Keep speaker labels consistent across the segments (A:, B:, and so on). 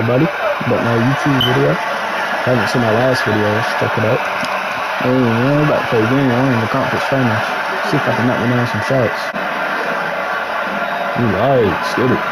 A: everybody. About my YouTube video. Haven't seen my last video, let's check it out. Hey man, we're about to play game 1 in the conference finals. See if I can knock me down some shots. You like, let's get it.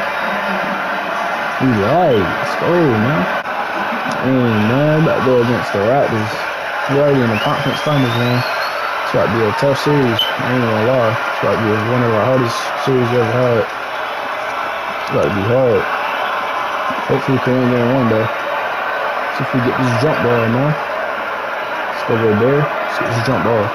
A: You like, let's go, man. Hey man, about to go against the Raptors. We're already in the conference finals, man. It's about to be a tough series. I ain't gonna lie. It's about to be one of our hardest series we ever had. It's about to be hard. Hopefully we can win game 1 though. See if we get this jump ball, man. Let's go over there. Let's get this jump ball.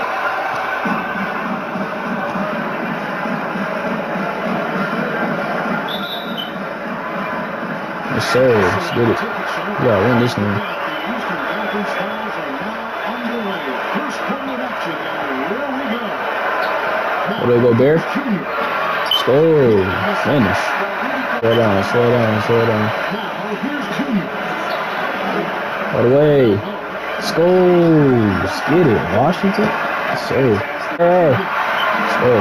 A: Yes sir, let's get it. We gotta win this one. Where they go, Bear? Let's go. Finish. Slow down, slow down, slow down. All the way. Let's go. Let's get it. Washington? Yes, sir. Hey. Let's go.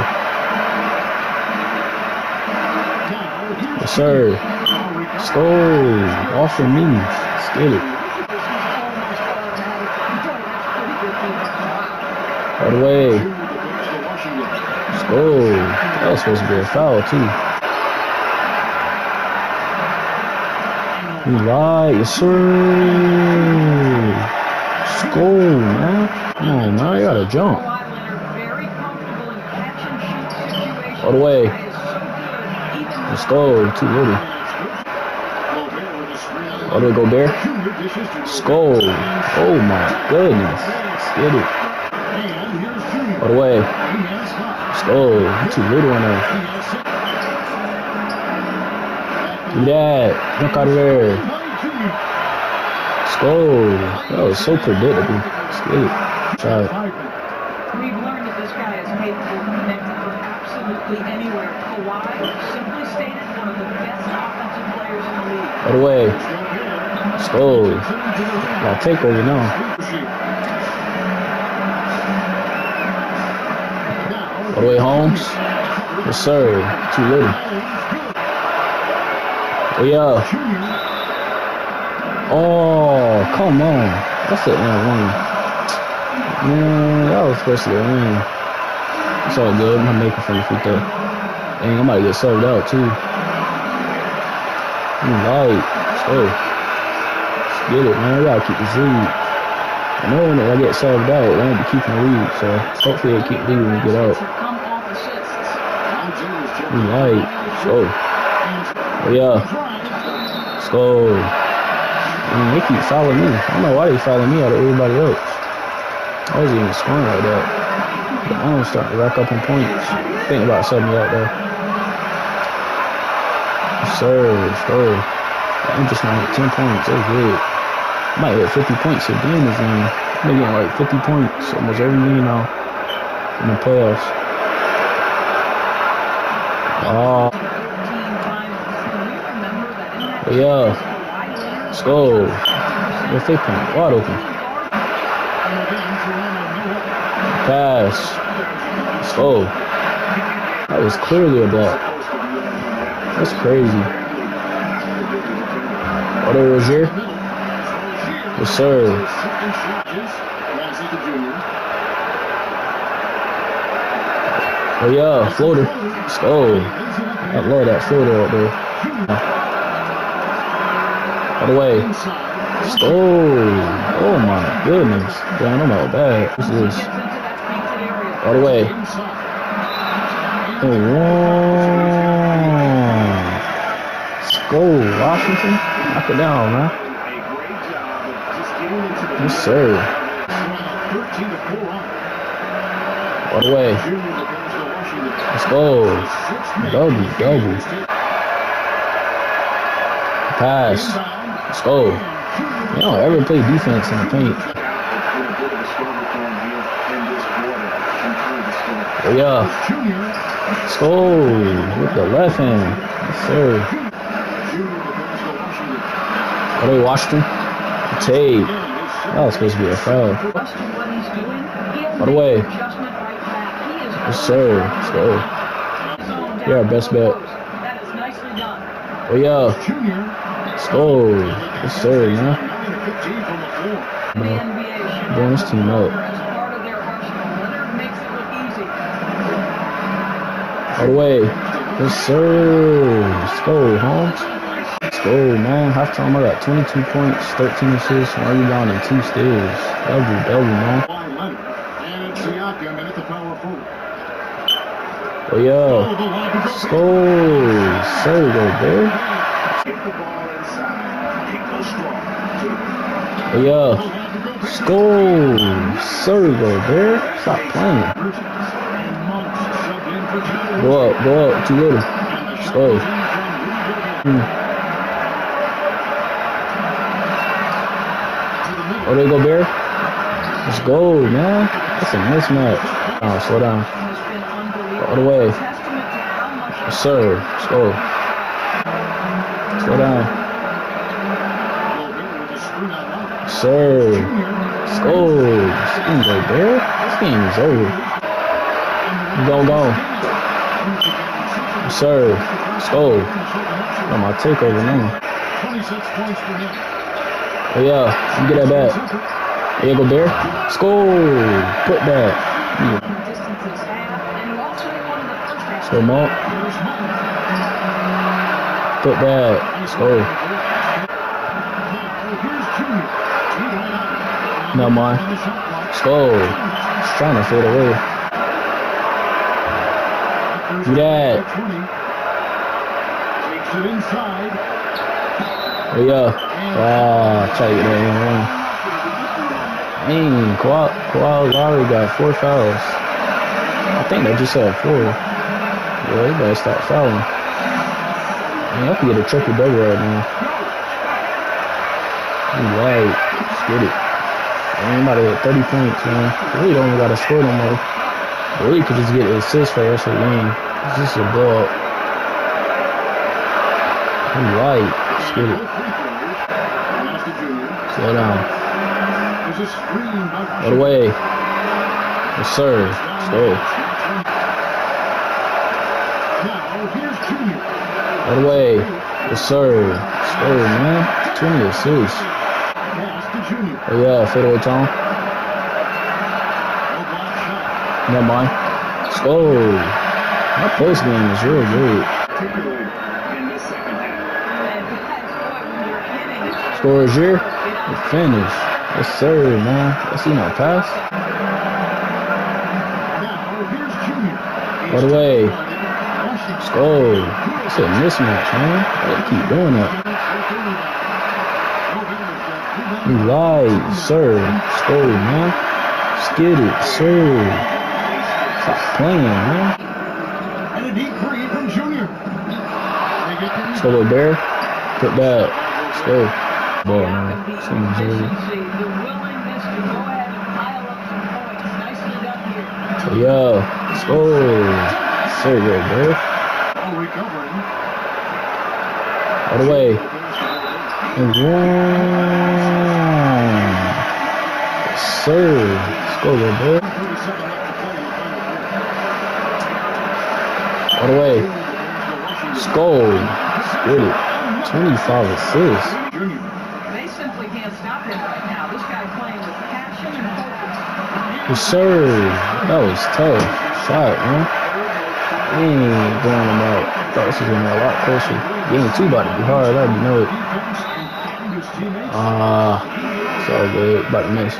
A: Yes, sir. Let's go. Off of me. Let's get it. All the way. Let's go. That was supposed to be a foul, too. You lied, yes sir. Let's go, man. Come on, man. You gotta jump. All the way. Let's go. Too little. All the way, go Bear. Let's go. Oh my goodness. Let's get it. All the way. Let's go. Too little on there. Do that. Look out of there. Let's go. That was so predictable. Let's get it. Try it.
B: We've learned that this guy is capable of connecting from absolutely anywhere. Kawhi, simply stated, one of the best offensive players in the league.
A: All the way. Let's go. I'll take over now. All the way, Holmes. Yes, sir. Too little. Oh, yeah. Oh, come on. That's the end one. Man, that was supposed to be a win. It's all good. I'm making for the free throw. Dang, I'm about to get served out, too. Right. Let's go. Let's get it, man. We gotta keep this lead. I know when I get served out, they won't be keeping the lead, so hopefully they keep the lead when we get out. Right. Let's go. Oh, yeah. Let's go. They keep following me. I don't know why they follow me out of everybody else. I wasn't even scoring like that. But I'm starting to rack up on points. Think about something out there. Yes, sir. Let's go. I'm just gonna hit 10 points. That's good. I might hit 50 points again this game. I'm getting like 50 points almost every game now in the playoffs. Oh. Yeah. Let's go. What's they playing? Wide open. Pass. Let's go. That was clearly a block. That's crazy. Otto Rozier. Yes, sir. Oh, yeah. Floater. Let's go. I love that floater out there. All the way. Let's go. Oh my goodness. Damn, I'm out bad. What's this? All the way. Oh, let's go, Washington. Knock it down, man. Yes, sir. All the way. Let's go. Double. Pass. Let's go. You don't ever play defense in the paint. Oh, yeah. Let's go. With the left hand. Yes, sir. Oh, they Washington. Tape. That was supposed to be a foul. All the way. Yes, sir. Let's go. You're our best bet. Oh, yeah. Let's go. Yes, sir, man.
B: The NBA should
A: Blowing this team up.
B: as part of their arsenal. Leonard makes it look easy.
A: All the way. Yes, sir. Let's go, Holmes. Let's go, man. Halftime, I got 22 points, 13 assists, 1 rebound, and 2 steals. Double, man. Oh, yeah. Let's go. Sir, go, there. Oh, yeah. Let's go. Sir, go, there. Stop playing. Go up. Too little. Let's go. Oh, there you go, Bear. Let's go, man. That's a mismatch. Oh, slow down. All the way. Yes, sir. Let's go. Slow down. Yes, sir. Let's go. This game go, Bear. This game is over. Go. Yes, sir. Let's go. Got my takeover now. Oh, yeah. You get that back. There you go, Bear. Let's go. Put that. Let's go, Mark. Put that. Let's go. No, mine. Let's go. Just trying to fade away. Do that. Oh, yeah. Try to get that in. Dang, Kawhi Lowry got 4 fouls. I think they just had 4. Yeah, they better stop fouling. Man, I can get a triple-double right now. Right. Let's get it. Man, about to hit 30 points, man. Really don't even got to score no more. Really could just get an assist for the rest of the game. It's just a blow up. Right. Let's get it. Slow down. All the way. Yes, sir. Let's go. All the way. Yes, sir. Let's go, man. 20 assists. Oh, yeah. Fadeaway Tom. Never mind. Let's go. My post game is real good. Score is here. Finish. Yes, sir, man. Let's see my pass. All the way. Let's go. It's a mismatch, man. Gotta keep doing that. You right, sir. Let's go, man. Let's get it, sir. Stop playing, man. Let's go, little Bear. Put that. Let's go. Ball, man. Seems early. So, yeah. Let's go. Sir, go, Bear. All the way. And one. Yes, sir. Let's go, little Bear. All the way. Let's go. Let's get it. 25 assists.
B: They simply can't stop him right now. This guy playing with passion and focus.
A: Yes, sir. That was tough. Shot, man. He ain't going them out. I thought this was going to be a lot closer. Game 2 about to be hard. I already know it. It's all good. About to miss.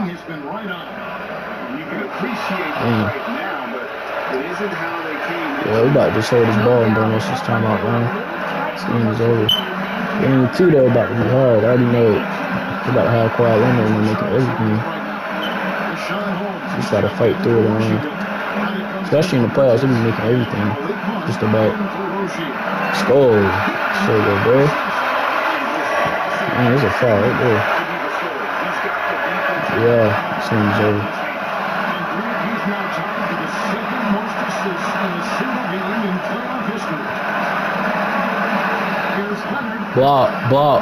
A: Yeah, we about to just hold this ball and burn this timeout, man. This game is over. Game 2, though, about to be hard. I already know it. We're about to have Kawhi Leonard and we're making everything. Just got to fight through it, man. Especially in the playoffs, we'll be making everything. Just about. Let's go. So go, bro. Man, there's a foul right there. Yeah, this game's over. Block.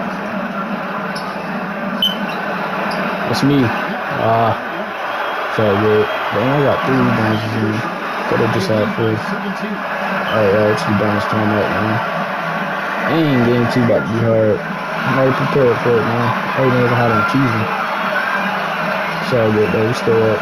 A: That's me. It's all good. Dang, I got 3 rebounds in me. Could have just had 4. Alright, actually done this time right now. Dang, game 2 about to be hard. I'm already prepared for it, man. I already know how I'm choosing. It's all good, though. We still up.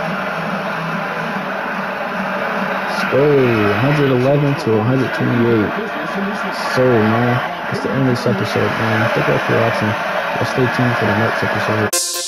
A: Let's go. 111 to 128. Sir, man. That's the end of this episode, man. Thank you all for watching. Stay tuned for the next episode.